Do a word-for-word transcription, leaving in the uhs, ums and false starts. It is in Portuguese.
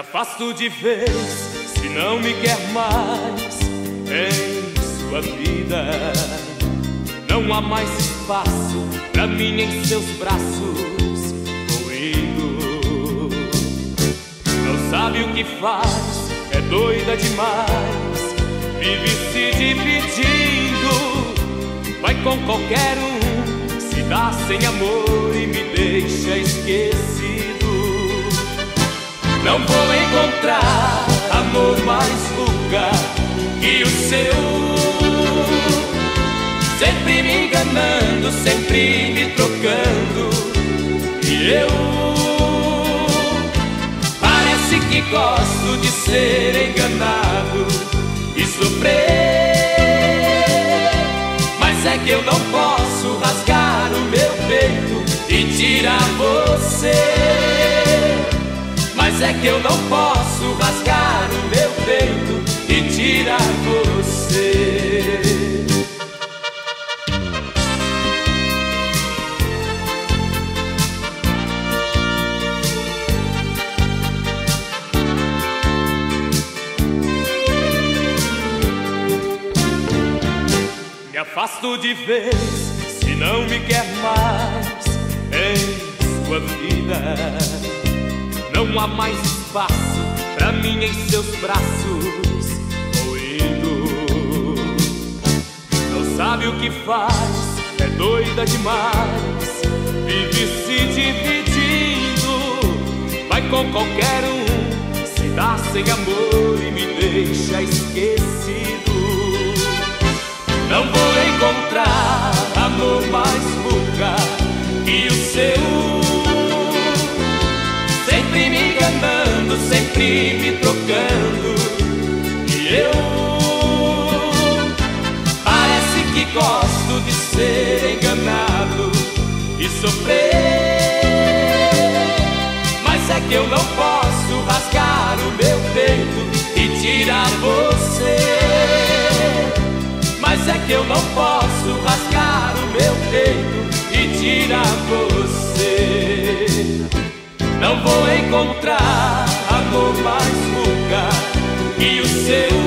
afasto de vez se não me quer mais em sua vida. Não há mais espaço pra mim em seus braços. Vou indo, não sabe o que faz, é doida demais, vive se dividindo, vai com qualquer um, se dá sem amor e me deixa esquecido. Não vou encontrar amor mais vulgar que o seu, sempre me enganando, sempre me trocando. E eu parece que gosto de ser enganado e sofrer, mas é que eu não posso rasgar o meu peito e tirar você. Mas é que eu não posso rasgar o meu peito e tirar você. Me afasto de vez se não me quer mais em sua vida. Não há mais espaço pra mim em seus braços. Vou indo, não sabe o que faz, é doida demais, vive se dividindo, vai com qualquer um, se dá sem amor e me deixa esquecido. Não vou encontrar amor mais vulgar que o seu, sempre me enganando, sempre me trocando. E eu parece que gosto de ser enganado e sofrer, mas é que eu não posso rasgar o meu peito e tirar você. Mas é que eu não posso rasgar o meu peito e tirar você. Não vou encontrar amor mais vulgar que o seu,